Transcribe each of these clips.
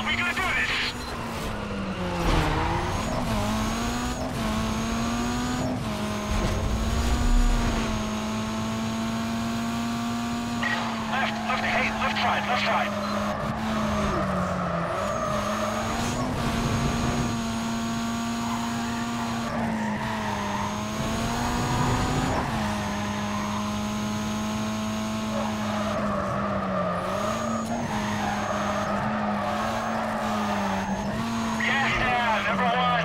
We gonna do this! Left, hey, left side. Yeah, number one.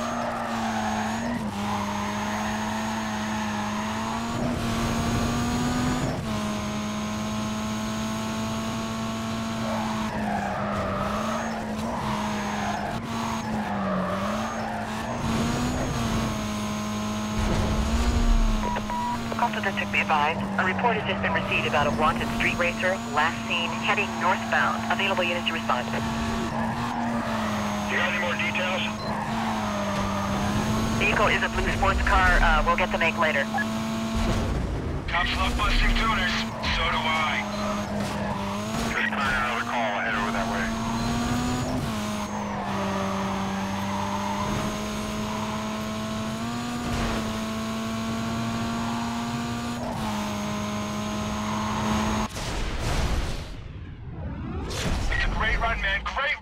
Alpha District, be advised. A report has just been received about a wanted street racer, last seen heading northbound. Available units to respond. You got any more details? Vehicle is a blue sports car. We'll get the make later. Cops love busting tuners. So do I. Just trying another call. I'll head over that way. It's a great run, man. Great